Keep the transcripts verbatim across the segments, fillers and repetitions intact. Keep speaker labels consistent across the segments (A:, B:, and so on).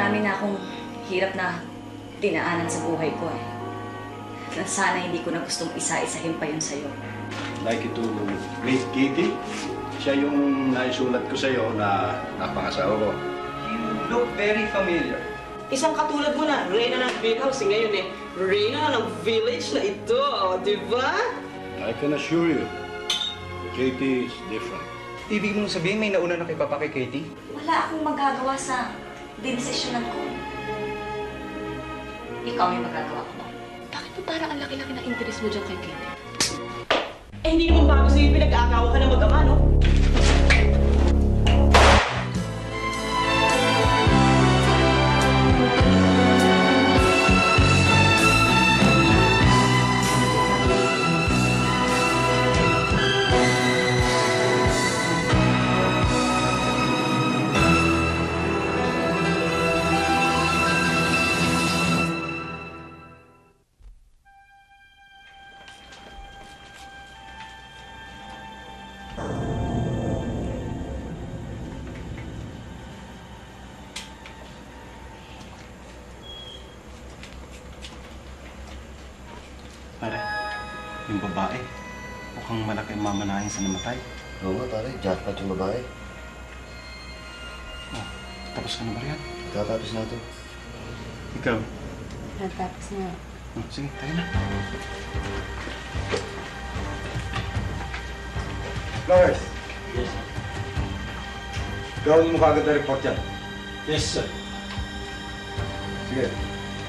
A: Marami na akong hirap na dinaanan sa buhay ko eh. Na sana hindi ko na gustong isa-isahin pa yun sa'yo.
B: Like to meet Katie. Siya yung naisulat ko sa'yo na napangasawa ko.
C: You look very familiar. Isang katulad mo na, Reyna ng big house. Ngayon eh, Reyna ng village na ito. O, di ba?
B: I can assure you, Katie is different.
D: Ibig mong sabihin may nauna na kay Papa kay Katie?
A: Wala akong magagawa sa dinesisyonan ko. Ikaw may magagawa ko ba?
E: Bakit mo parang ang laki-laki ng interest mo dyan kay Katie?
C: Eh, hindi naman bago sa'yo pinag-aagawa ka ng mag-ama, no?
F: Pare, yung babae, mukhang malaki ang mamanahin sa namatay.
G: Oo nga, pare. Jackpot yung babae.
F: Oh, tapos ka na ba riyan?
G: Tatapos na ito.
F: Ikaw?
E: Natapos na.
F: Oh, sige, tayo na.
B: Flores! Yes, sir. Gawin mo kagad na report yan.
H: Yes, sir.
B: Sige.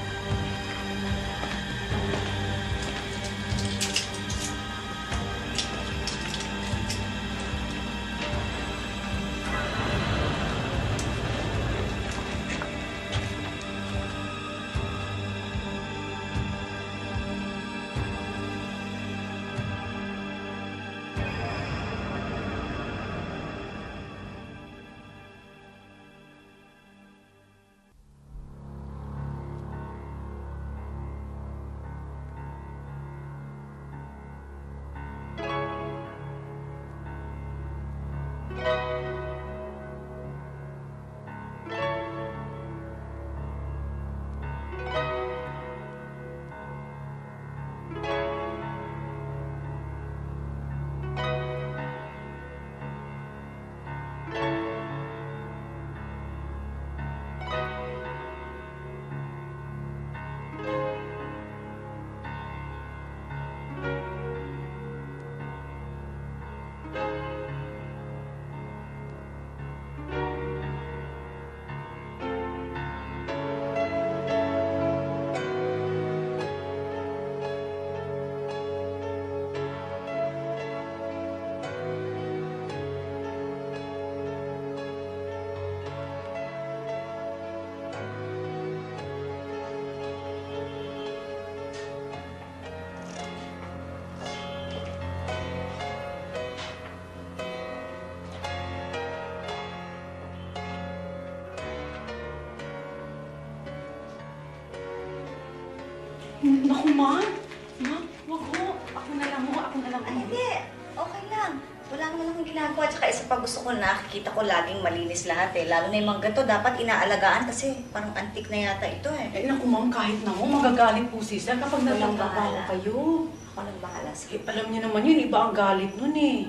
E: Naku, Ma! Ma, wag ho. Ako na lang ho. Ako na lang ho.
A: Ay, hindi. Okay lang. Wala naman akong ginagawa. Tsaka isa pa gusto ko, nakikita ko laging malinis lahat eh. Lalo na yung mga ganito, dapat inaalagaan kasi parang antik na yata ito eh.
E: Eh, naku, Ma'am, kahit na ho, magagalit po si Sir kapag
A: Walang
E: nagtatrabaho
A: bahala.
E: kayo.
A: Ako nang bahala sa
E: Eh, alam niyo naman yun, iba ang galit nun eh.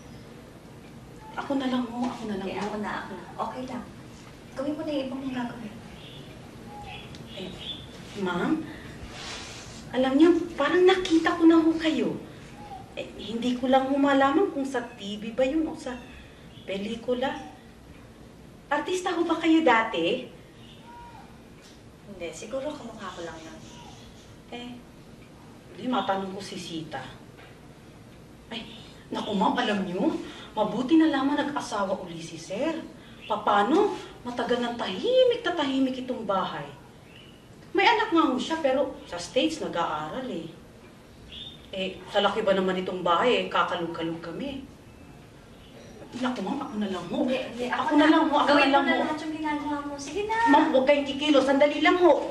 E: Ako na lang ho. Ako na lang
A: Eh,
E: ho.
A: ako na, ako na. Okay lang. Gawin mo na yung ibang mong gagawin.
E: Eh, Ma'am, alam niyo, parang nakita ko na ho kayo. Eh, hindi ko lang humalaman kung sa T V ba yun o sa pelikula. Artista ho ba kayo dati?
A: Hindi, siguro kamukha ko lang yun.
E: Eh, hindi, matanong ko si Sita. Ay, naku ma'am, alam niyo, mabuti na lamang nag-asawa uli si Sir. Paano? Matagal ng tahimik na tahimik itong bahay. May anak nga ho siya, pero sa States nag-aaral eh. Eh, sa laki ba naman itong bahay eh, kakalog-kalog kami. Naku ma'am, ako na lang ho.
A: Hindi, hindi.
E: Ako na lang ho, ako
A: Gawin
E: na lang
A: mo na
E: ho.
A: lahat yung ginagawa mo. Sige na.
E: Ma'am, huwag kayong kikilo, sandali lang ho.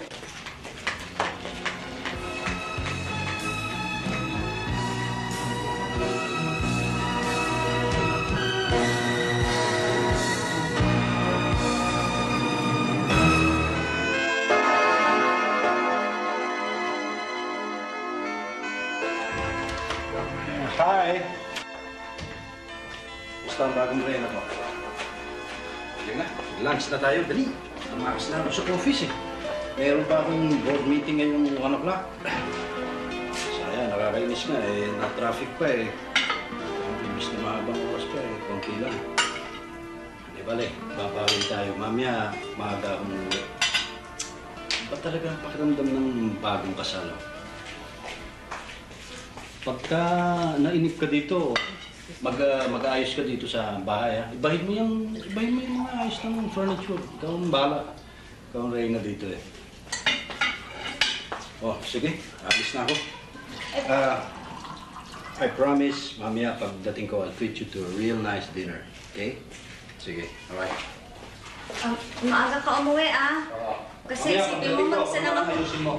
B: Kung rena po. Sige nga, lunch na tayo. Dali. Tumakas na ako sa office eh. Meron pa akong board meeting ngayong one o'clock. Sayang, nakakainis nga eh. Na-traffic pa eh. Imbis na mahabang oras pa eh. Konti lang. Di bale, babawi tayo. Mamaya, maaga akong uwi. Ba't talaga ang pakiramdam ng bagong kasal? Pagka nainip ka dito, mag, uh, mag-aayos ka dito sa bahay, ha? Ibahin mo yung, ibahin mo yung mga ayos ng furniture. Ikaw ang bahala. Ikaw ang reyna dito eh. Oh, sige. Alis na ako. Uh, I promise, mamaya pagdating ko, I'll treat you to a real nice dinner. Okay? Sige. Alright.
A: Ah, maaga ka umuwi, ah. Kasi
B: Mamaya,
A: isipin mo,
B: pagdating ko,
A: mag-isa lang ako.
B: ayusin mo.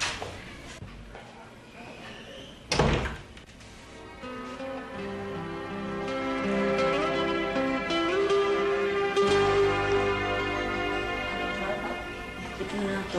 A: Ito na to.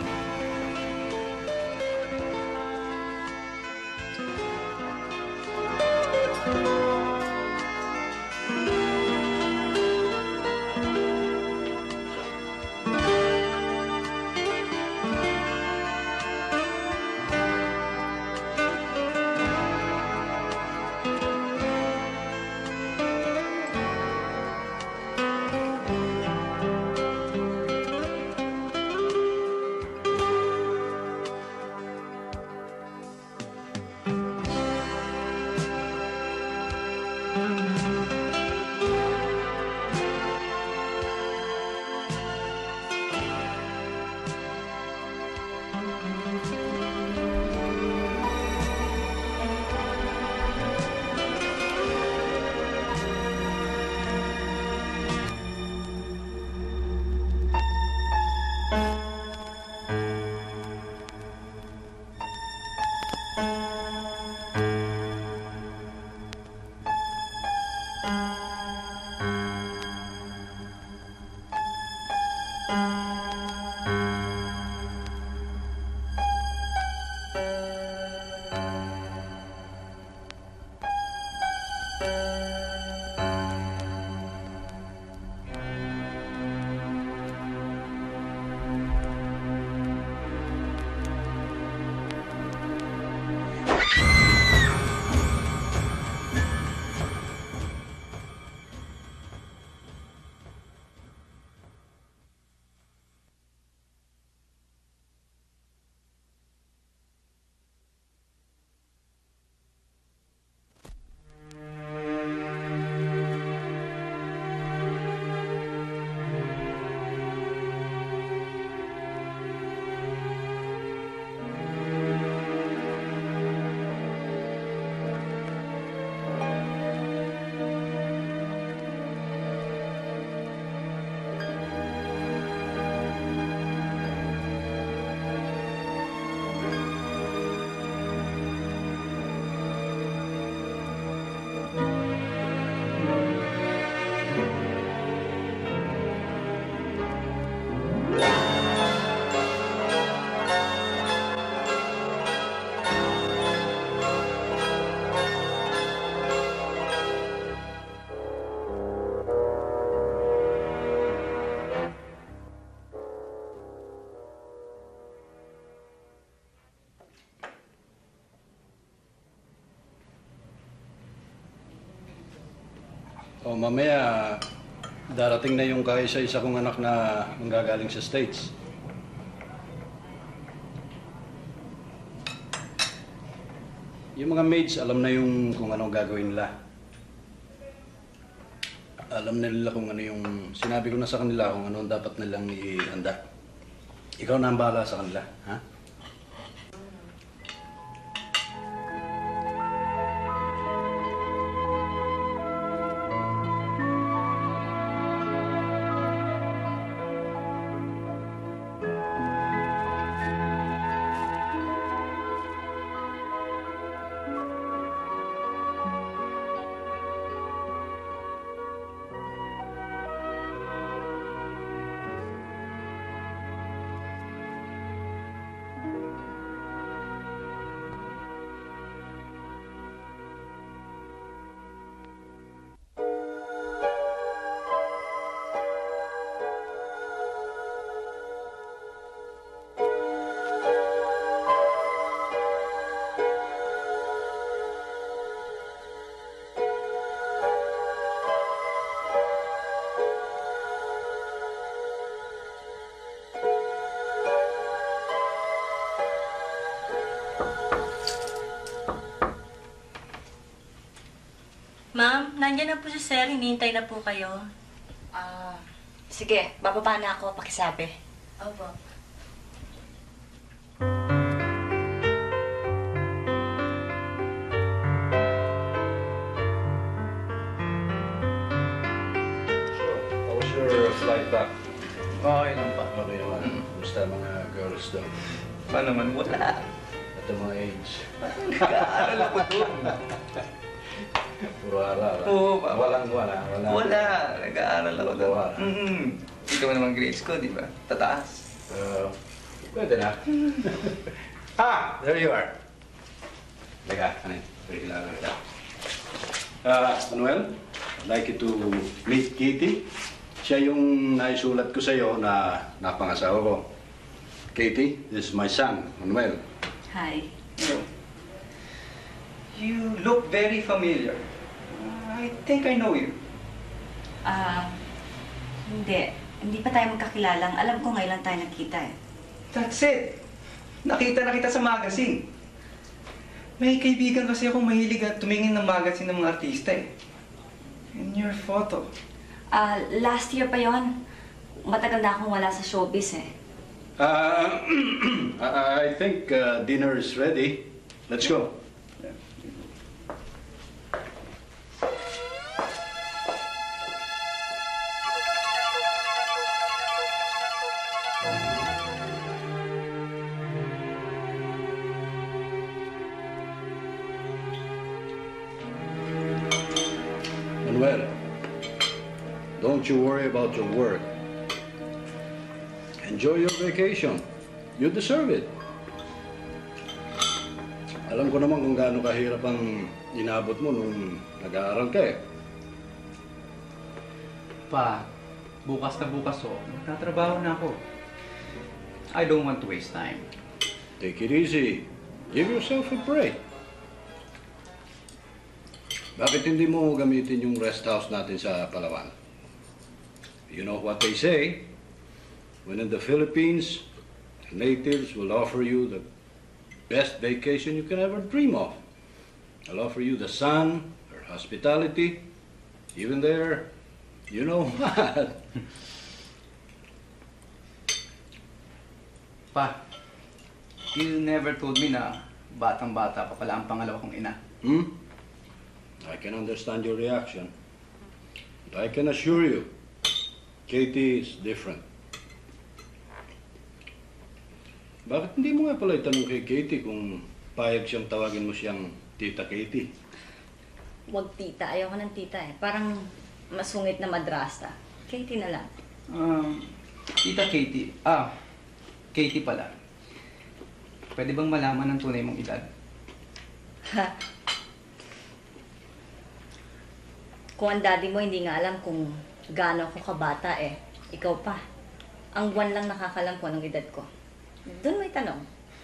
A: O mamaya, darating na yung kaisa-isa kong anak na manggagaling sa States. Yung mga maids, alam na yung kung anong gagawin nila. Alam na nila kung ano yung... Sinabi ko na sa kanila kung ano dapat nilang ihanda. Ikaw na ang bahala sa kanila, ha?
H: Nandiyan na po si Sir, hinihintay na po kayo.
A: Ah, sige, bababa na ako, pakisabi.
H: Opo.
B: How was your flight back?
D: Okay lang pa.
B: Okay naman. Kumusta mga girls daw?
D: Pa naman, wala.
B: At ang mga age?
D: Nag-aaral ako dun.
B: Puro aral. ah.
D: Oo, pa.
B: Walang wala. Wala.
D: Wala. Nag-aaral ako dun.
B: Wala.
D: Mm-hmm. Ito mo naman grades ko, di ba? Tataas.
B: Uh, pwede na. ah, there you are. Lega, ano yun? Pagkilala kita. Ah, Manuel, I'd like you to meet Kitty. Siya yung naisulat ko sa'yo na napangasawa ko. Katie, this is my son, Manuel.
A: Hi.
D: Hello. You look very familiar. I think I know you.
A: Ah, hindi. Hindi pa tayo magkakilalang. Alam ko ngayon lang tayo nakita eh.
D: That's it. Nakita na kita sa magazine. May kaibigan kasi akong mahilig at tumingin ng magazine ng mga artista eh. And your photo.
A: Ah, last year pa yon. Matagal na akong wala sa showbiz eh.
B: Uh, I I think uh, dinner is ready. Let's go. Manuel, don't you worry about your work. Enjoy your vacation. You deserve it. Alam ko naman kung gaano kahirap ang inabot mo nung nag-aaral ka eh.
I: Pa, bukas na bukas oh, magtatrabaho na ako. I don't want to waste time.
B: Take it easy. Give yourself a break. Bakit hindi mo gamitin yung rest house natin sa Palawan? You know what they say? When in the Philippines, the natives will offer you the best vacation you can ever dream of. They'll offer you the sun, their hospitality, even their, you know what?
I: Pa, you never told me na batang-bata pa pala ang pangalawa kong ina.
B: Hmm? I can understand your reaction. But I can assure you, Katie is different. Bakit hindi mo nga pala itanong kay Katie kung payag siyang tawagin mo siyang Tita Katie?
A: Huwag tita. Ayaw ko ng tita eh. Parang masungit na madrasta. Katie na lang.
I: Um, Tita Katie. Ah, Katie pala. Pwede bang malaman ang tunay mong edad?
A: Ha? Kung ang daddy mo hindi nga alam kung gaano ako kabata eh. Ikaw pa. Ang buwan lang nakakalam ko anong edad ko. Doon may tanong.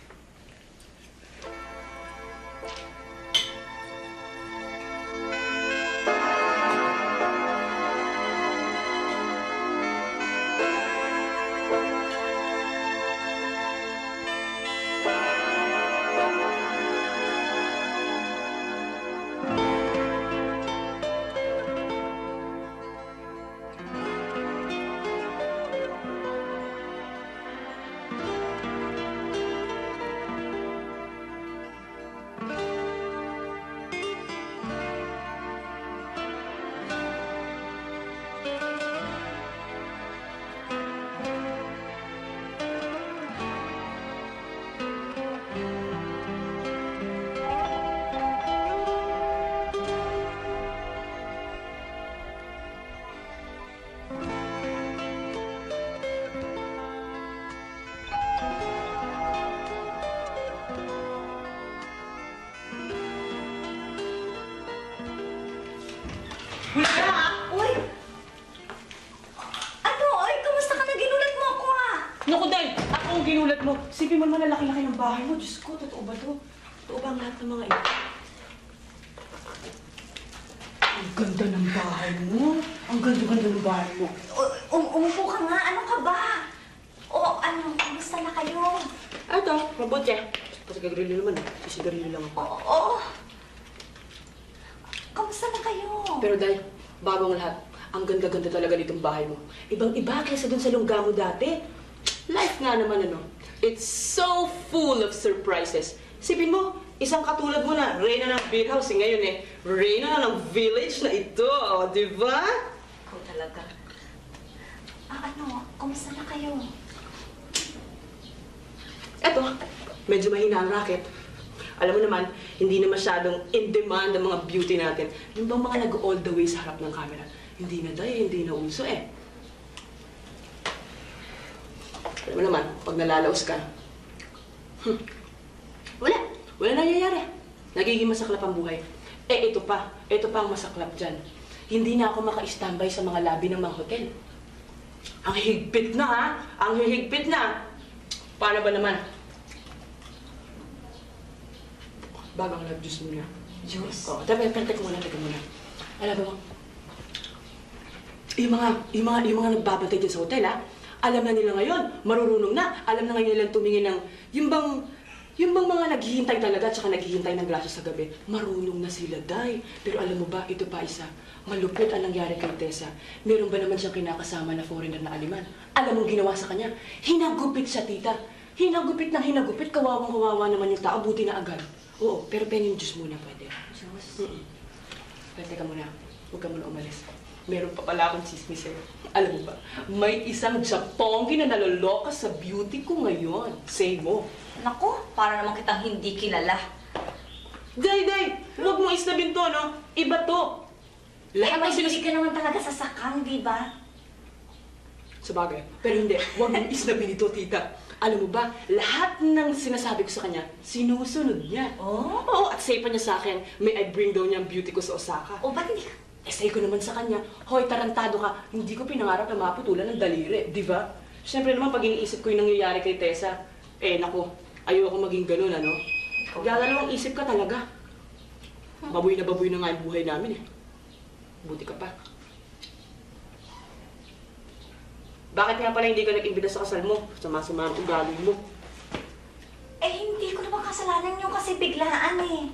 A: Uy! Ano? Ay, kamusta ka na? Ginulat mo ako ah!
E: Naku, Day! Ako ang ginulat mo. Sipin mo naman na laki-laki ng bahay mo. Diyos ko, totoo ba to? Totoo ba ang lahat ng mga ito? Ang ganda ng bahay mo. Ang ganda-ganda ng bahay mo.
A: U- um umupo ka nga. Ano ka ba? O ano, kamusta na kayo?
E: Ito, mabuti. Pasigarilyo naman eh. Isigarilyo lang ako.
A: Oo. Kamusta na kayo?
C: Pero Day, bago ang lahat, ang ganda-ganda talaga nitong bahay mo. Ibang-iba kaysa dun sa lungga mo dati. Life nga naman ano. It's so full of surprises. Sipin mo, isang katulad mo na, reyna ng big house eh, ngayon eh, reyna na ng village na ito, oh, di ba?
A: Ikaw talaga. Ah, ano? Kamusta na kayo?
C: Eto, medyo mahina ang racket. Alam mo naman, hindi na masyadong in demand ang mga beauty natin. Yung bang mga nag-all the way sa harap ng camera, hindi na dahil, hindi na uso eh. Alam mo naman, pag nalalaos ka, hmm, wala, wala nangyayari. Nagiging masaklap ang buhay. Eh, ito pa, ito pa ang masaklap dyan. Hindi na ako maka-standby sa mga labi ng mga hotel. Ang higpit na ha, ang hihigpit na. Paano ba naman? Bagang love juice muna.
A: Juice?
C: Oo, tabi, pentek muna, teka muna. Alam mo, yung mga, yung mga, yung mga nagbabantay dyan sa hotel, ha? Alam na nila ngayon, marurunong na. Alam na ngayon nilang tumingin ng, yung bang, yung bang mga naghihintay talaga, tsaka naghihintay ng grasya sa gabi, marunong na sila, Day. Pero alam mo ba, ito pa isa, malupit ang nangyari kay Tessa. Meron ba naman siyang kinakasama na foreigner na aliman? Alam mong ginawa sa kanya? Hinagupit siya, tita. Hinagupit ng hinagupit, kawawang-kawawa naman yung tao, buti na agad. Oo, pero pengen juice muna pwede.
A: Juice?
C: Mm-mm. Pero teka muna, huwag ka muna umalis. Meron pa pala akong chismis sa'yo. Alam mo ba, may isang Japongi na naloloka sa beauty ko ngayon. Say mo.
A: Naku, para naman kitang hindi kilala.
C: Day, day! Huwag mo isnabin to, no? Iba to.
A: Lahat
C: Lahat
A: may
C: ng
A: hindi
C: sinus...
A: ka naman talaga sasakang, di ba?
C: Sabagay. Pero hindi, huwag mo isnabin ito, tita. Alam mo ba, lahat ng sinasabi ko sa kanya, sinusunod niya.
A: Oh?
C: Oo, at say pa niya sa akin, may I bring daw niya ang beauty ko sa Osaka.
A: O, ba't hindi ka?
C: Eh, say ko naman sa kanya, hoy, tarantado ka, hindi ko pinangarap na maputulan ng daliri, di ba? Siyempre naman, pag iniisip ko yung nangyayari kay Tessa, eh, naku, ayoko maging ganun, ano? Gagalawang isip ka talaga. Baboy na baboy na nga yung buhay namin, eh. Buti ka pa. Bakit nga pala hindi ka nag-imbita sa kasal mo? Sama-sama ang ugali mo.
A: Eh, hindi ko naman kasalanan nyo kasi biglaan eh.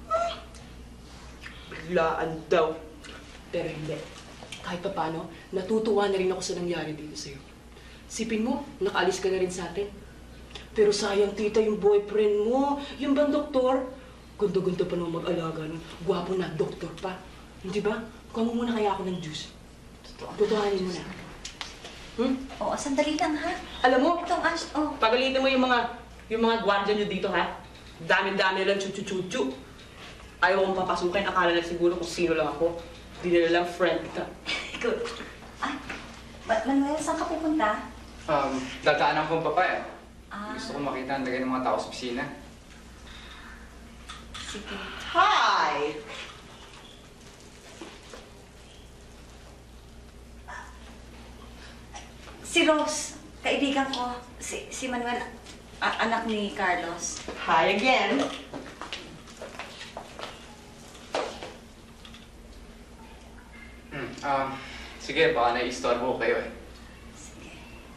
C: Biglaan daw. Pero hindi. Kahit pa paano, natutuwa na rin ako sa nangyari dito sa'yo. Sipin mo, nakaalis ka na rin sa atin. Pero sayang, tita, yung boyfriend mo, yung bang doktor, ganda-ganda pa naman mag-alaga nun. Gwapo na, doktor pa. Hindi ba? Kuha mo muna kaya ako ng juice.
A: Totoo.
C: Tutuhanin mo na. Hmm?
A: Oo, sandali lang ha.
C: Alam mo,
A: Itong ash, oh.
C: pagalitin mo yung mga yung mga gwardiya nyo dito, ha? Dami-dami lang chuchu-chuchu. Ayaw kong papasukin. Akala na siguro kung sino lang ako. Di nila lang friend ka.
A: Good. Ay, Ma- Manuel, saan ka pupunta?
I: Um, dadaanan ko ang papaya.
A: Ah,
I: Gusto ko makita ang lagay ng mga tao sa opisina.
A: sige.
C: Hi!
A: Si Rose, kaibigan ko. Si, si Manuel, a- anak ni Carlos.
C: Hi again!
I: Hmm, um, sige, baka nai-istorbo ko kayo eh.
A: Sige.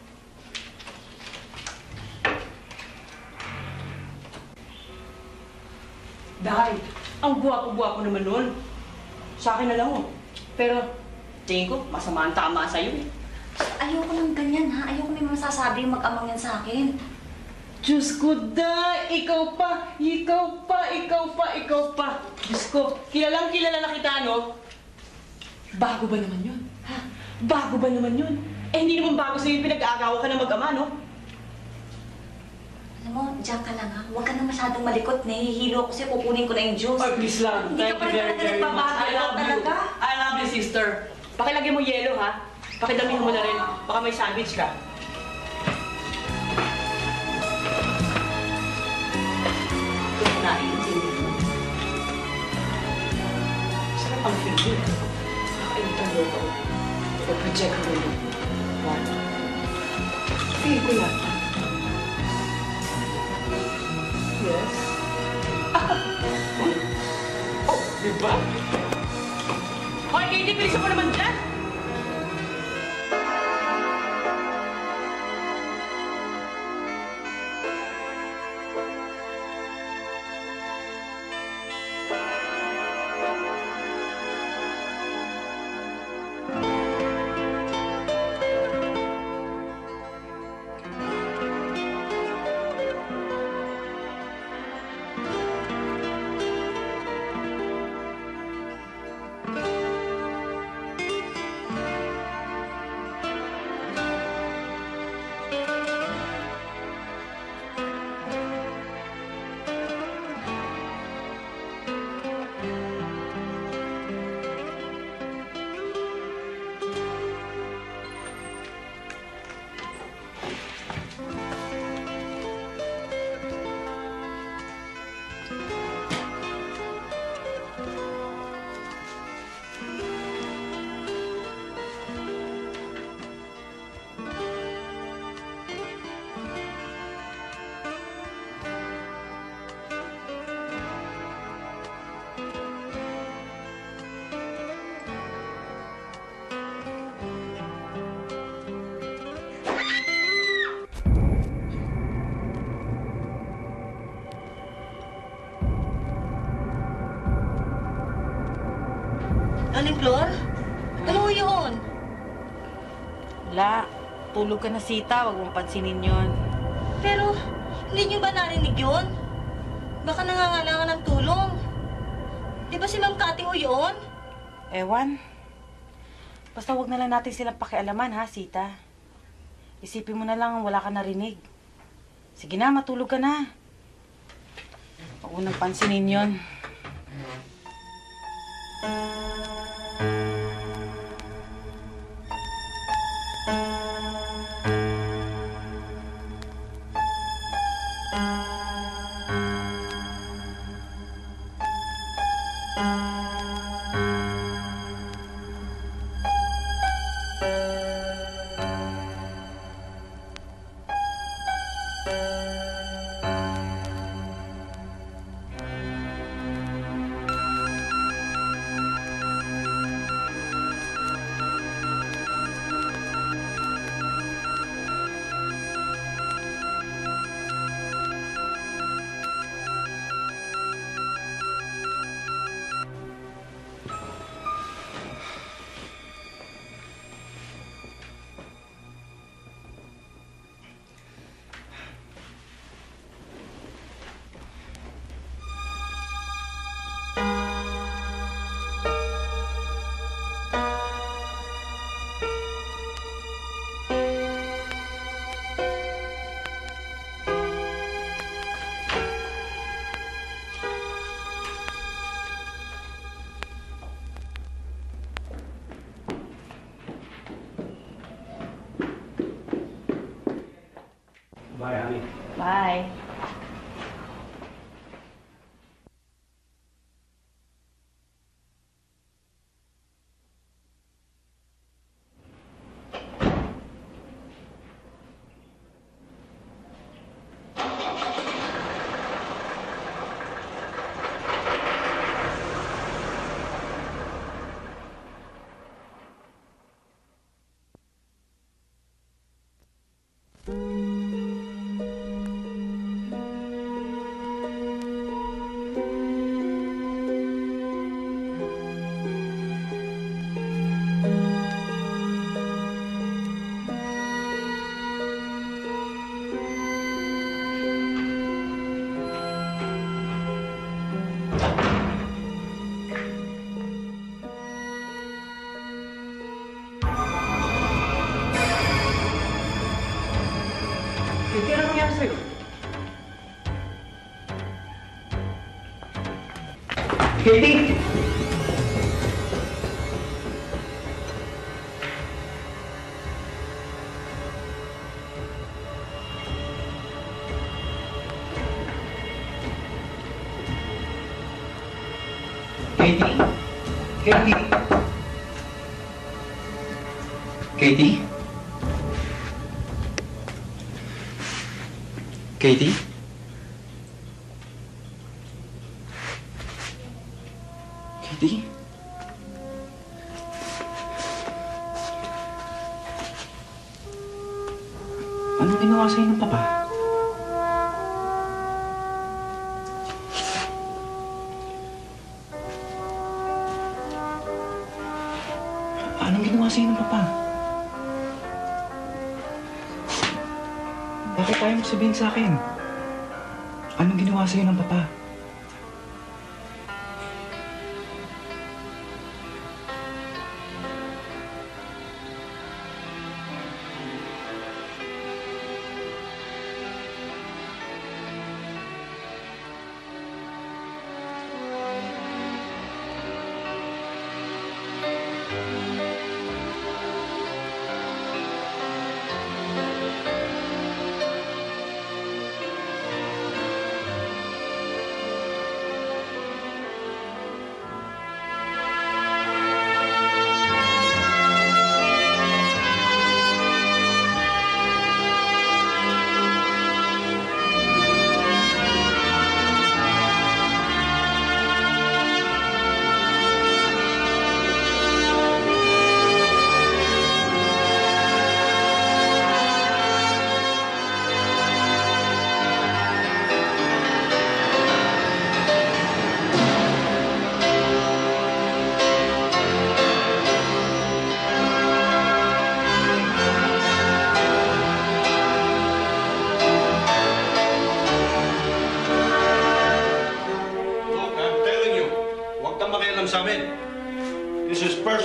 C: Dahil, ang guwapo-guwapo naman nun. Sa akin na lang, oh. Pero, tingin ko, masama ang tama sa'yo, eh.
A: Ayoko ng ganyan ha. Ayoko may masasabi yung mag-amang yan sa akin.
C: Diyos ko, da! Ikaw pa! Ikaw pa! Ikaw pa! Ikaw pa! Diyos ko, kilalang kilala na kita, no? Bago ba naman yun? Ha? Bago ba naman yun? Eh, hindi naman bago sa'yo yung pinag-aagawa ka ng mag-ama, no?
A: Alam mo, diyan ka lang ha. Huwag ka na masyadong malikot. Nahihilo ako sa'yo. Kukunin ko na yung juice.
C: Ay, please lang.
A: Hindi ka pa rin talaga nagbabago.
C: I love you.
A: Talaga.
C: I love you, sister. Pakilagay mo yelo, ha? Pakidamihan mo na rin. Baka may sandwich ka. Ito na, iintindihan mo. Sarap ang feeling. Nakakainit ang loob ako. Pag-project ko rin. One. Feel ko yan. Yes. Oh, diba? Hoy, Katie, bilisan mo naman dyan!
H: Aling Flor? Ano ho yun?
E: Wala. Tulog ka na, Sita. Huwag mong pansinin yon.
H: Pero, hindi niyo ba narinig yun? Baka nangangailangan ng tulong. Di ba si Ma'am Cathy ho yun?
E: Ewan. Basta huwag na lang natin silang pakialaman, ha, Sita? Isipin mo na lang wala ka narinig. Sige na, matulog ka na. Huwag mo nang pansinin yon.
B: Bye, honey.
E: Bye.
C: Katie, ano nangyari sa'yo? Katie!
I: Katie? Katie? Katie? Katie? Katie? Anong ginawa sa'yo ng papa? Anong ginawa sa'yo ng papa? Bakit tayo mo sabihin sa akin? Anong ginawa sa'yo ng papa?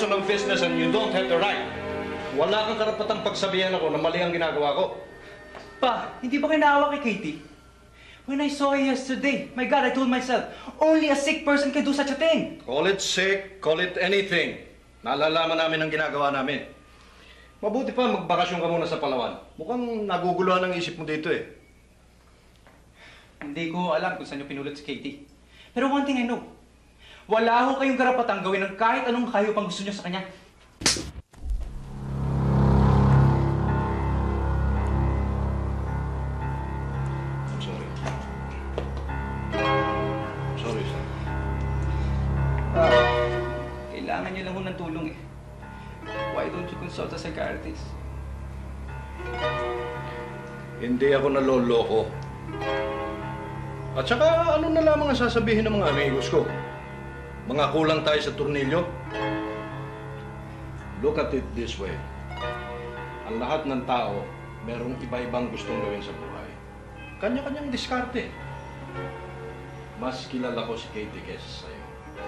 B: personal business and you don't have the right. Wala kang karapatang pagsabihan ako na mali ang ginagawa ko.
D: Pa, hindi ba kayo naawa kay Katie? When I saw her yesterday, my God, I told myself, only a sick person can do such a thing.
B: Call it sick, call it anything. Nalalaman namin ang ginagawa namin. Mabuti pa magbakasyon ka muna sa Palawan. Mukhang naguguluhan ang isip mo dito eh.
D: Hindi ko alam kung saan niyo pinulot si Katie. Pero one thing I know, wala ho kayong karapatang gawin ng kahit anong kayo pang gusto niyo sa kanya.
B: I'm sorry. Sorry, sir.
D: Ah, kailangan niyo lang ho ng tulong eh. Why don't you consult a psychiatrist?
B: Hindi ako naloloko. At saka, ano na lamang ang sasabihin ng mga amigos ko? Mga kulang tayo sa turnilyo? Look at it this way. Ang lahat ng tao, merong iba-ibang gustong gawin sa buhay. Kanya-kanyang diskarte. Mas kilala ko si Katie kaysa sa'yo.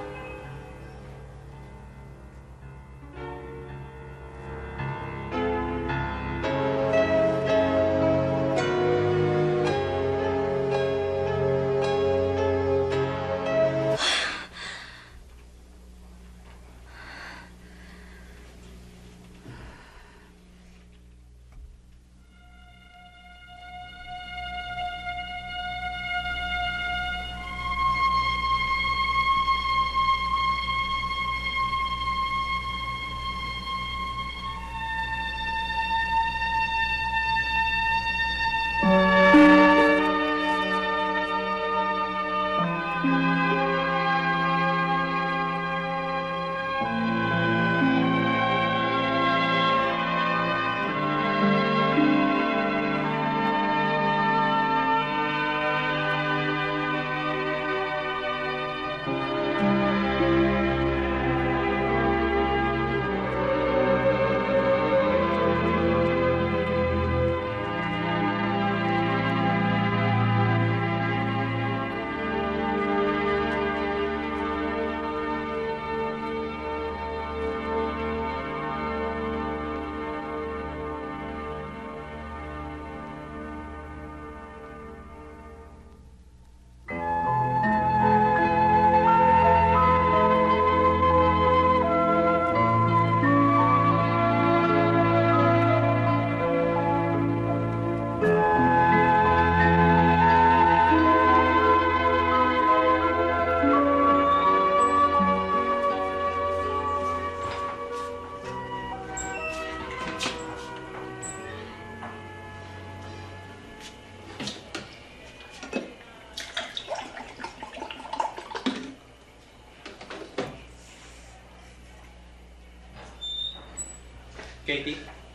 D: Katie?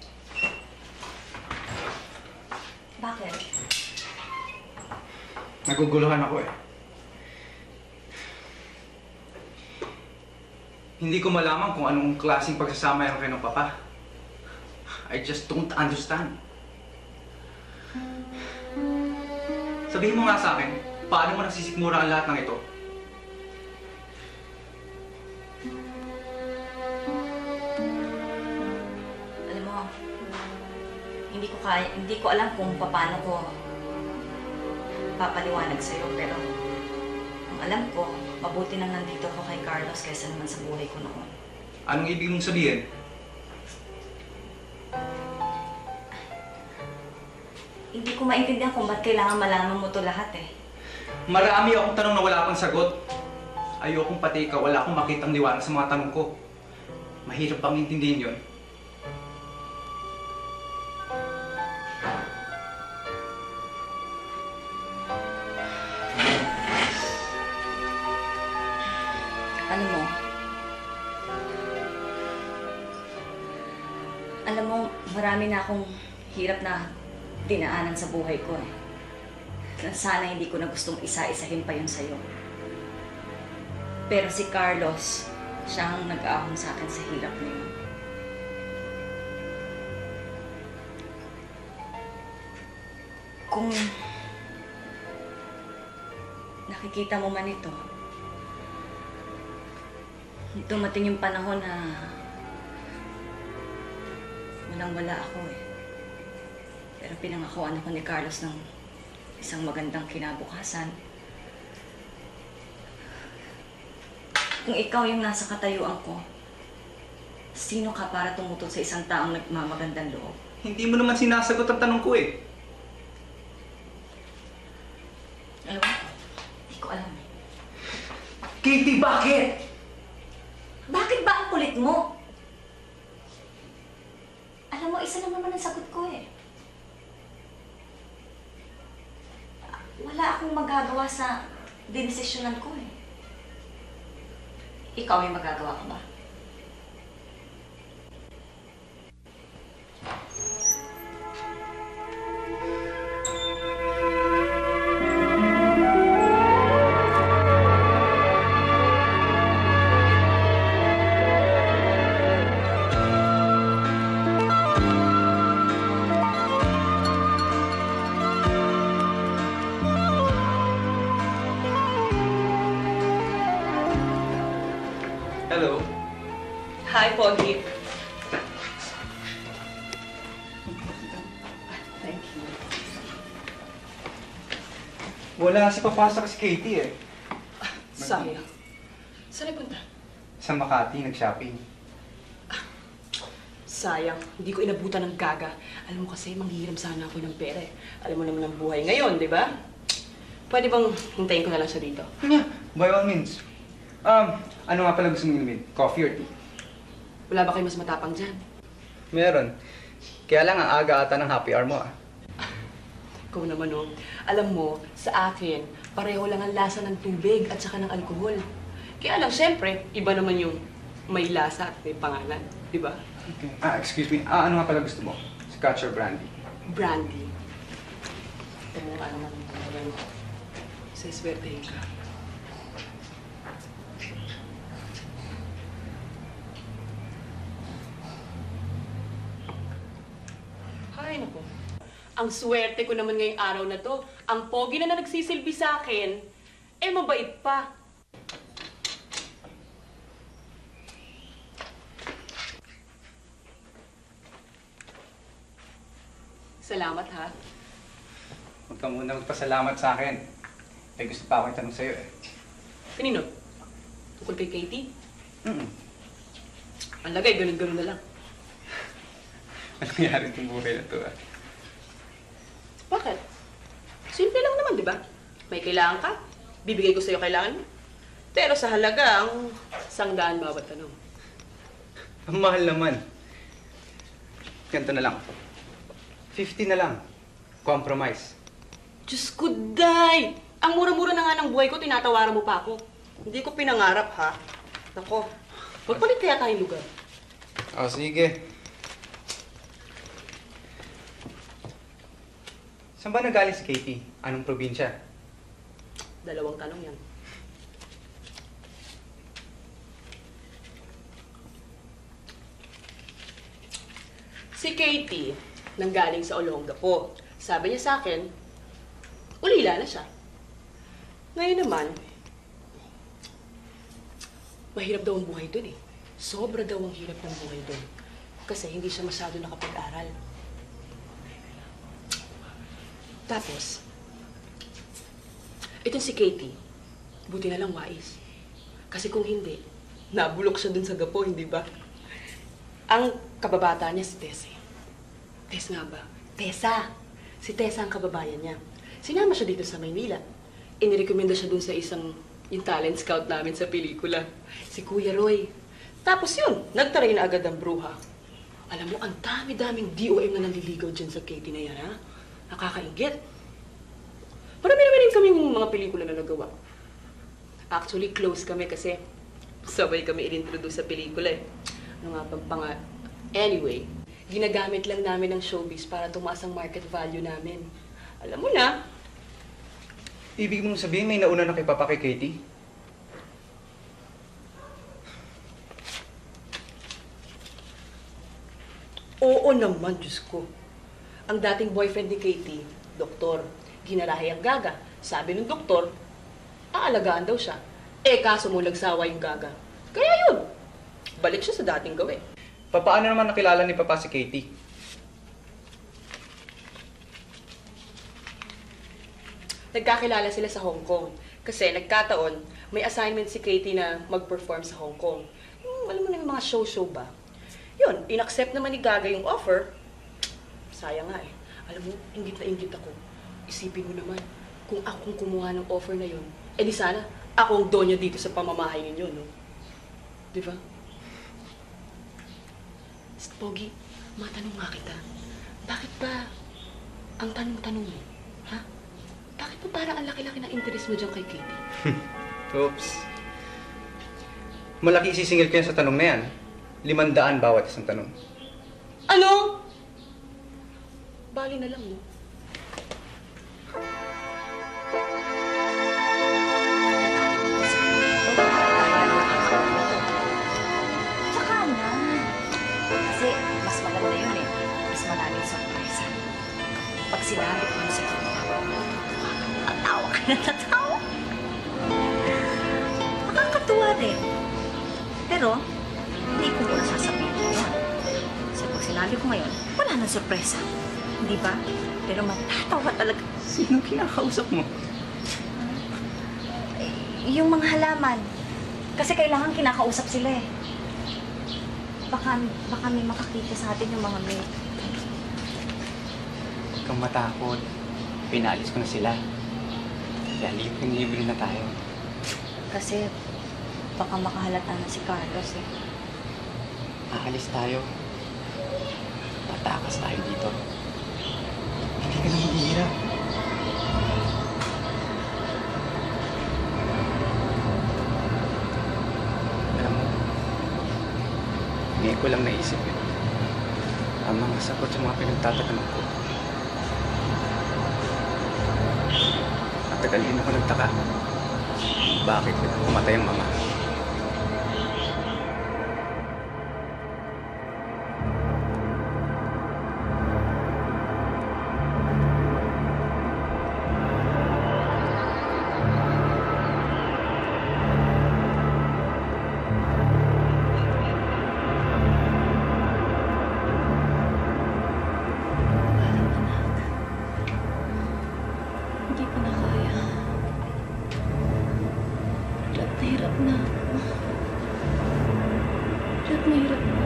A: Bakit?
D: Naguguluhan ako eh. Hindi ko malaman kung anong klaseng pagsasama yung kayo ng papa. I just don't understand. Sabihin mo nga sa akin, paano mo nagsisikmura ang lahat ng ito?
A: Alam mo, hindi ko kaya, hindi ko alam kung paano ko papaliwanag sa'yo, pero ang alam ko, mabuti nang nandito ako kay Carlos kaysa naman sa buhay ko noon.
D: Anong ibig mong sabihin?
A: Hindi ko maintindihan kung ba't kailangan malaman mo to lahat eh.
D: Marami akong tanong na wala pang sagot. Ayokong pati ikaw, wala akong makitang liwanag sa mga tanong ko. Mahirap bang intindihin yun?
A: Alam mo, alam mo, marami na akong hirap na dinaanan sa buhay ko eh. Sana hindi ko na gustong isa-isahin pa yun sa'yo. Pero si Carlos, siya ang nag-aahon sa akin sa hirap na yun. Kung nakikita mo man ito, dumating yung panahon na Walang-wala ako eh. Pero pinangakuan ako ni Carlos ng isang magandang kinabukasan. Kung ikaw yung nasa katayuan ko, sino ka para tumutol sa isang taong nagmamagandang loob?
D: Hindi mo naman sinasagot ang tanong ko eh.
A: Ewan ko. Hindi ko alam eh.
D: Katie, bakit?
A: Bakit ba ang kulit mo? Alam mo, isa lang naman ang sagot ko eh. Wala akong magagawa sa dinesisyonan ko eh. Ikaw may magagawa ka ba?
D: Hello?
C: Hi, Pogi. Thank you.
D: Wala kasi papasok si Katie eh.
C: Sayang. Saan nagpunta?
D: Sa Makati, nag-shopping.
C: Sayang, hindi ko inabutan ng gaga. Alam mo kasi, manghihiram sana ako ng pera eh. Alam mo naman ang buhay ngayon, di ba? Pwede bang hintayin ko na lang siya dito?
D: Yeah, by all means. Um, ano nga pala gusto mong inumin? Coffee or tea?
C: Wala ba kayo mas matapang dyan?
D: Meron. Kaya lang ang aga ata ng happy hour mo ah.
C: Ikaw naman oh. Alam mo, sa akin, pareho lang ang lasa ng tubig at saka ng alkohol. Kaya lang, syempre, iba naman yung may lasa at may pangalan. Di ba?
D: Okay. Ah, excuse me. Ah, ano nga pala gusto mo? Scotch or brandy?
C: Brandy. Ito mo ka naman. Sa swertehin ka. Ay, naku. Ang swerte ko naman ngayong araw na to. Ang pogi na na nagsisilbi sa akin, eh mabait pa. Salamat ha.
D: Huwag ka muna magpasalamat sa akin. May gusto pa akong itanong sa'yo eh.
C: Kanino? Tungkol kay Katie?
D: Mm-mm.
C: Ang lagay, ganun-ganun na lang.
D: Ano nangyari itong buhay na to ah?
C: Bakit? Simple lang naman, di ba? May kailangan ka, bibigay ko sa'yo kailangan mo. Pero sa halagang sangdaan bawat tanong.
D: Ang mahal naman. Ganito na lang. fifty na lang. Compromise.
C: Diyos ko, Day! Ang mura-mura na nga ng buhay ko, tinatawaran mo pa ako. Hindi ko pinangarap, ha? Nako, magpalit kaya tayong lugar.
D: O, sige. Saan ba nagaling si Katie? Anong probinsya?
C: Dalawang tanong yan. Si Katie, nanggaling sa Olongapo. Sabi niya sa akin, ulila na siya. Ngayon naman, mahirap daw ang buhay dun eh. Sobra daw ang hirap ng buhay dun. Kasi hindi siya masyado nakapag-aral. Tapos, itong si Katie, buti na lang wais. Kasi kung hindi, nabulok siya dun sa gapo, hindi ba? Ang kababata niya si Tess eh. Tess nga ba? Tessa! Si Tessa ang kababayan niya. Sinama siya dito sa Maynila. Inirekomenda siya dun sa isang yung talent scout namin sa pelikula. Si Kuya Roy. Tapos yun, nagtaray na agad ang bruha. Alam mo, ang dami-daming D O M na nanliligaw dyan sa Katie na yan, ha? Nakakaingit. Marami-rami rin kaming mga pelikula na nagawa. Actually, close kami kasi sabay kami i-introduce sa pelikula eh. Ano nga pang panga... Anyway, ginagamit lang namin ang showbiz para tumaas ang market value namin. Alam mo na.
D: Ibig mong sabihin may nauna na kay Papa kay Katie?
C: Oo naman, Diyos ko. Ang dating boyfriend ni Katie, doktor, ginarahi ang gaga. Sabi ng doktor, aalagaan daw siya. Eh, kaso mo nagsawa yung gaga. Kaya yun, balik siya sa dating gawin.
D: Paano naman nakilala ni Papa si Katie?
C: nagkakilala sila sa Hong Kong. Kasi nagkataon, may assignment si Katie na mag-perform sa Hong Kong. Yung, alam mo na yung mga show-show ba? Yun, inaccept naman ni Gaga yung offer. Sayang nga eh. Alam mo, ingit na ingit ako. Isipin mo naman, kung akong kumuha ng offer na yun, eh di sana, akong donya dito sa pamamahay ninyo, no? Di ba? Pogi, matanong nga kita. Bakit ba ang tanong-tanong mo? Ha? Bakit ba parang ang laki-laki ng interest mo dyan kay Katie?
I: Oops. Malaki isisingil ko yan sa tanong na yan. Limandaan bawat isang tanong.
C: Ano? Bali na lang, no?
A: Tsaka na. Kasi mas maganda yun eh. Mas maraming surprise. Pag sinabi ko yun sa kanya, tatawa ka na tatawa. Nakakatuwa din. Pero, hindi ko muna sasabihin ko yun. Kasi pag sinabi ko ngayon, wala nang sorpresa. Hindi ba? Pero matatawa talaga.
I: Sino kinakausap mo?
A: Yung mga halaman. Kasi kailangan kinakausap sila eh. Baka, baka may makakita sa atin yung mga maid.
I: Huwag kang matakot. Pinalis ko na sila. Kaya libre-libre na tayo.
A: Kasi baka makahalata na si Carlos eh.
I: Aalis tayo. Tatakas tayo dito. Hindi ka na maghihirap. Alam mo, ngayon ko lang naisip eh. Ang mga sagot sa mga pinagtatanong ko. Matagal din ako nagtaka. Bakit pumatay ang mama?
A: Hindi ko na kaya. Hirap na hirap na. Hirap na hirap na.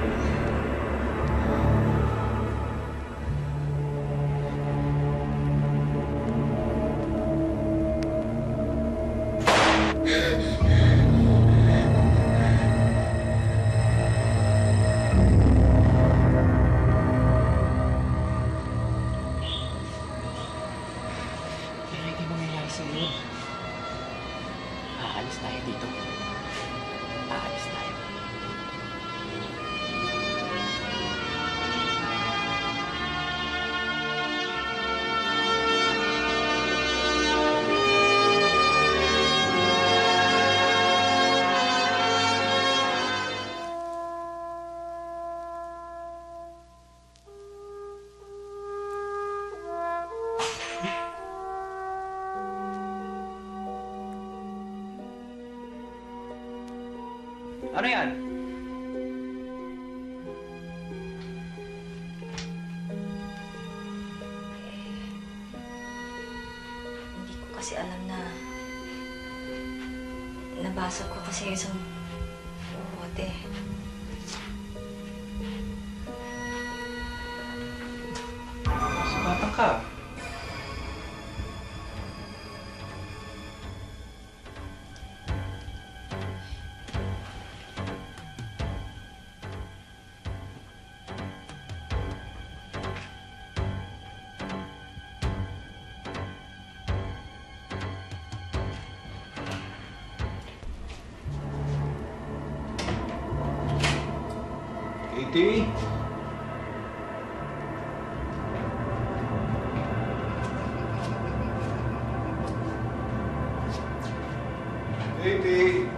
I: Pero hindi mangyayari sa iyo. Aalis tayo dito. Aalis tayo. Ano yan?
A: Hindi ko kasi alam na nabasa ko kasi isang bote.
I: Sumatan ka.
B: Katie? Katie?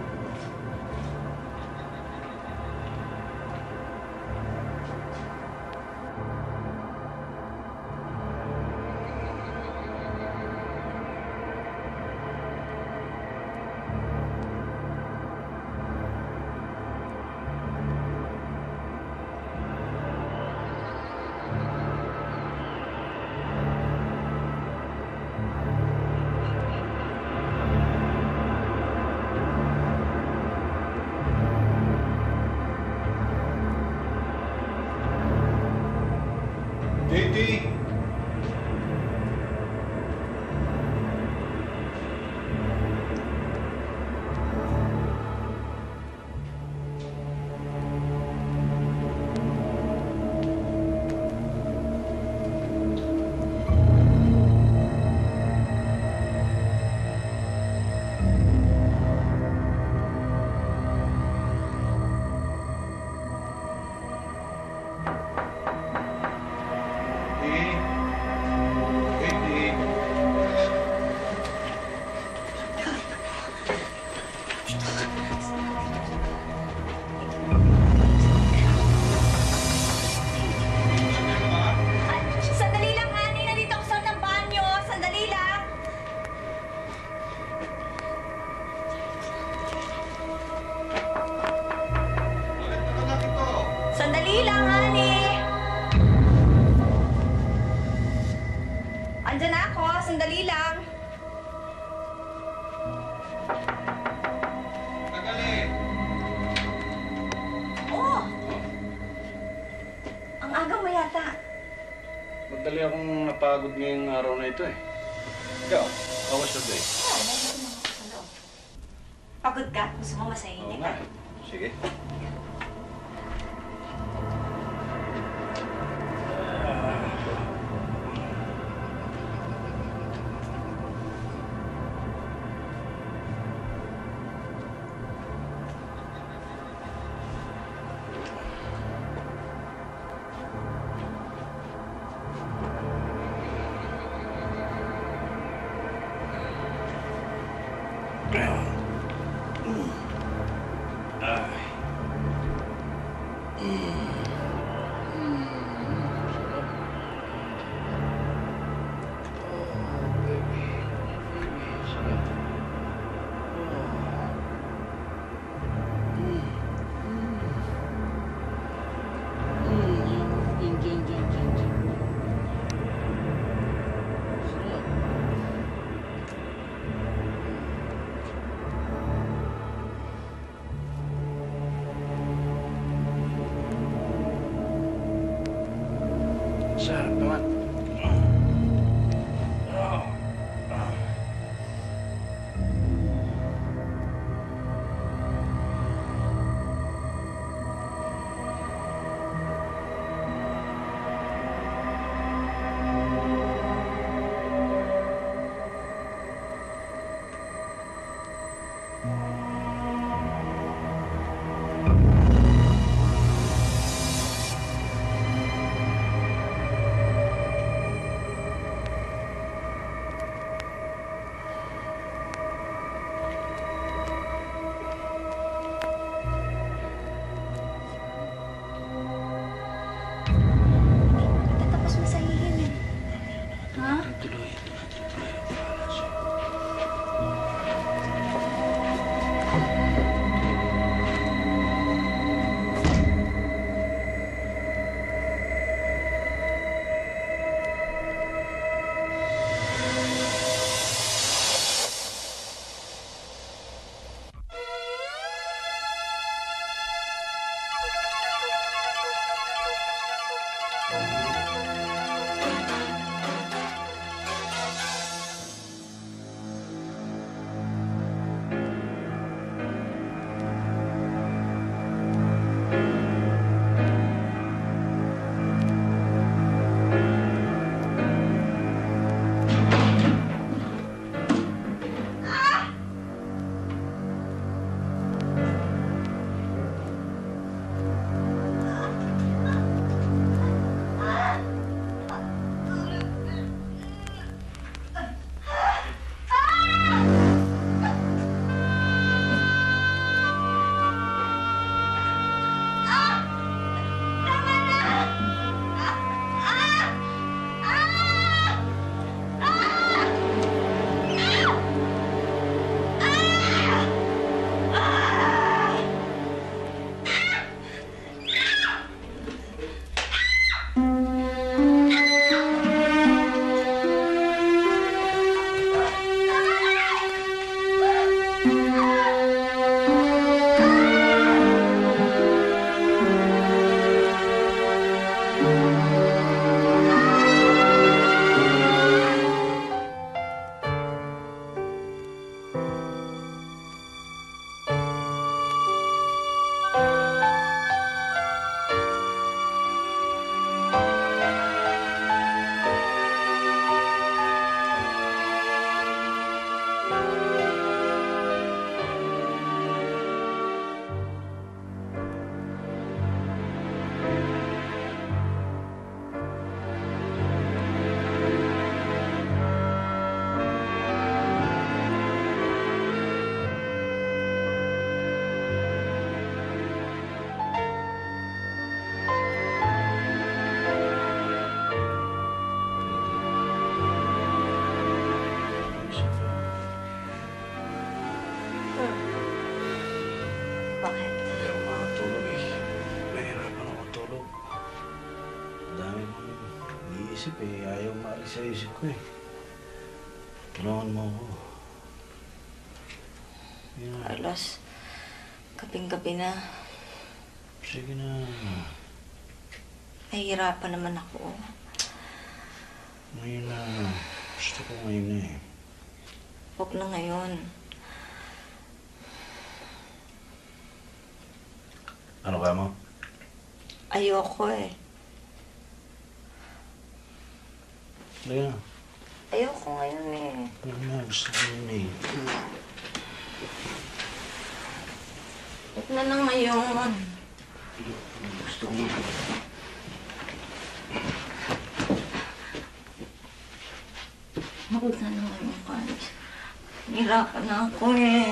H: Andyan na ako. Sandali lang.
B: Tagali!
H: Oh! Ang aga mo yata.
B: Madali akong napagod ngayong araw na ito eh. Ikaw, how was your day?
H: Oh, meron ako mga ako sa loob. Pagod ka? Gusto mo masahin
B: Oo
H: ka?
B: nga eh. Sige. Sarap naman.
H: Tapos masahihin eh. Ha?
B: Tuloy.
H: Bakit?
B: Hindi ako makatulog eh. Nahihirapan ako matulog. Ang dami kong iniisip eh. Ayaw maalis sa isip ko eh. Tulungan mo ako. Yeah.
H: Carlos, kaping-gabi na.
B: Sige na.
H: Nahihirapan naman ako.
B: Ngayon na. Gusto ko ngayon na eh.
H: Huwag na ngayon.
B: Ano ka mo?
H: Ayoko eh.
B: Sige na.
H: Ayoko ngayon eh.
B: Ano na, gusto ko yun eh.
H: Huwag na na ngayon.
B: Gusto ko yun.
H: Huwag na na ngayon, Carlos. Nahirapan na ako eh.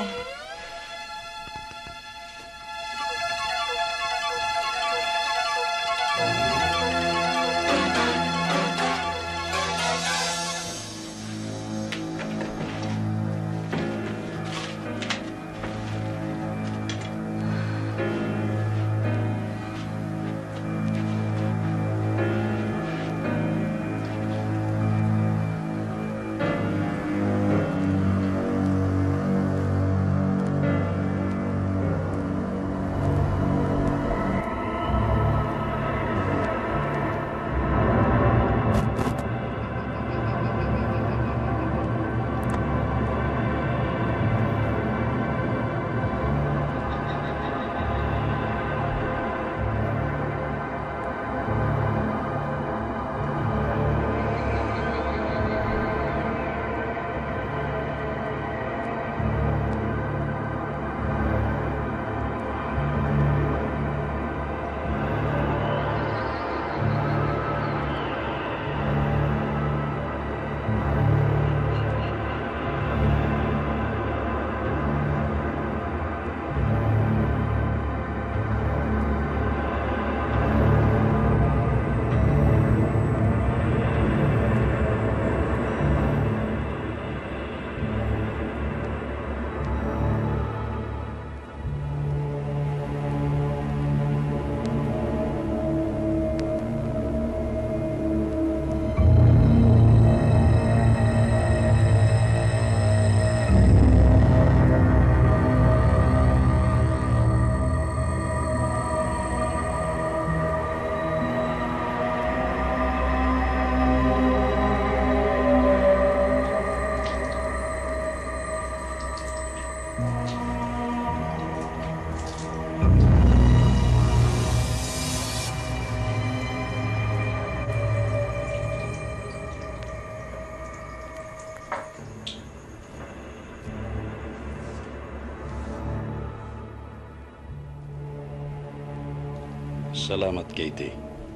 B: Salamat, Katie.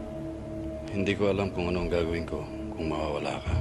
B: Hindi ko alam kung ano ang gagawin ko kung mawawala ka.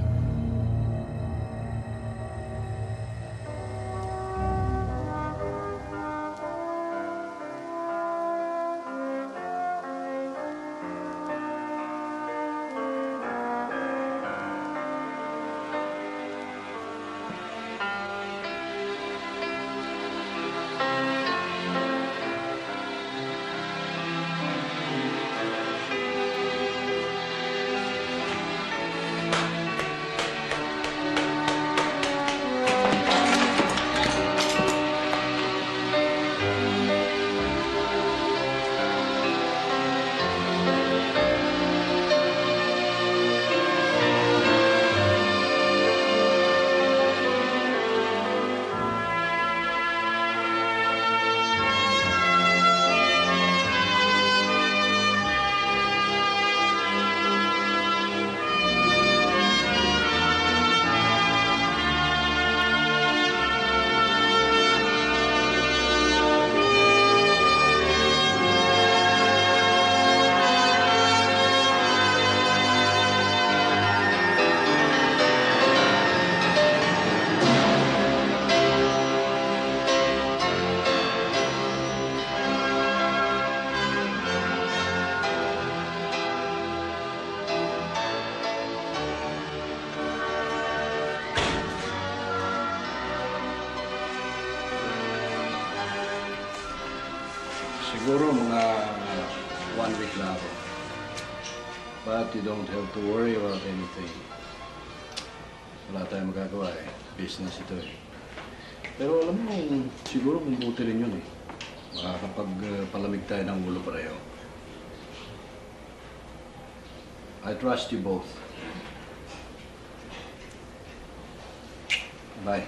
B: Siguro mga one week na ako. But you don't have to worry about anything. Wala tayong magagawa eh. Business ito eh. Pero alam mo, siguro mabuti rin yun eh. Makakapagpalamig tayo ng ulo pareho. I trust you both. Bye.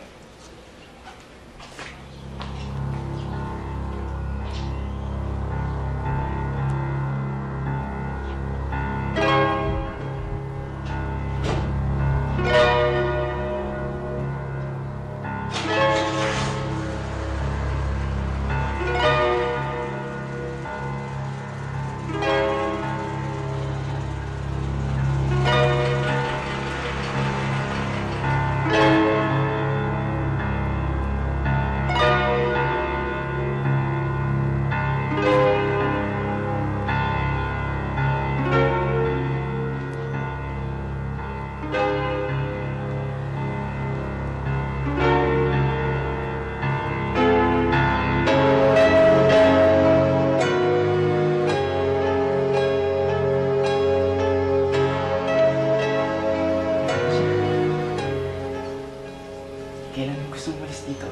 I: Kailan mo gusto umalis dito?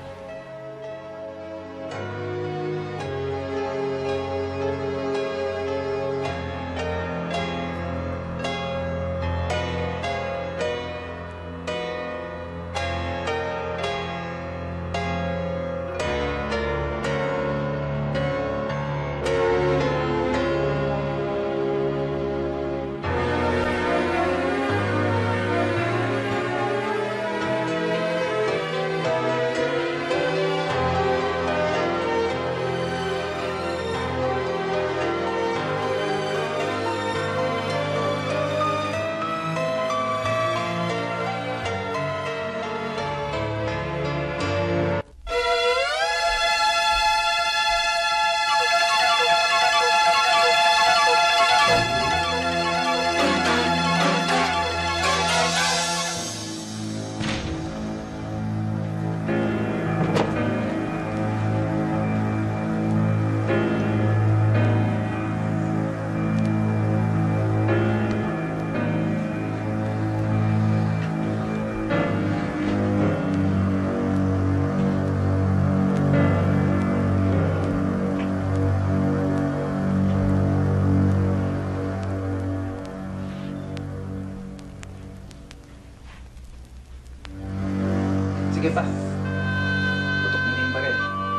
I: Sige pa. Putok mo na yung baril.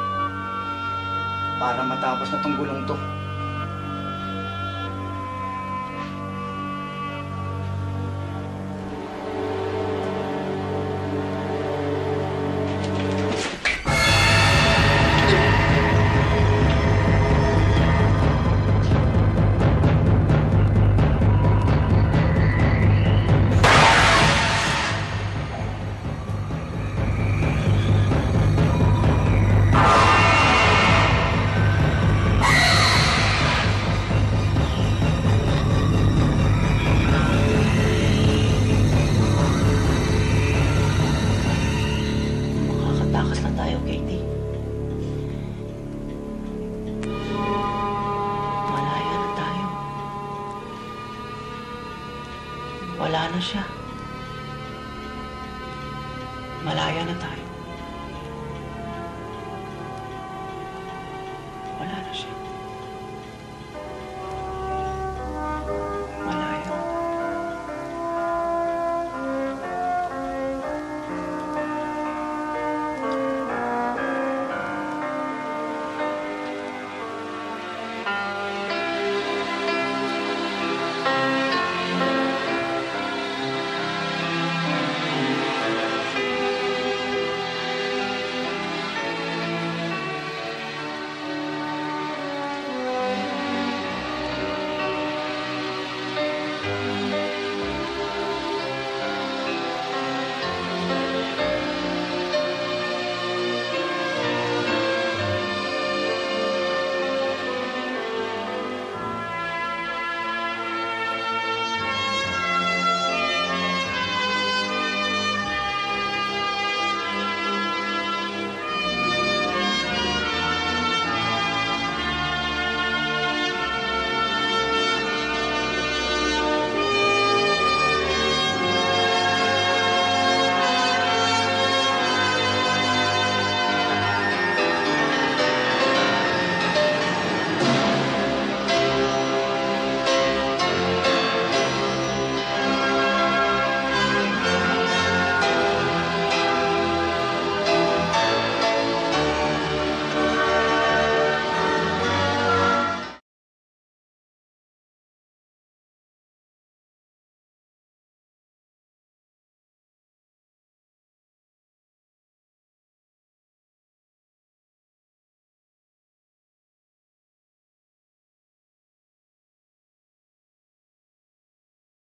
I: Para matapos na tong gulong to.
C: Makakatakas na tayo, Katie. Malaya na tayo. Wala na siya. Malaya na tayo. Wala na siya.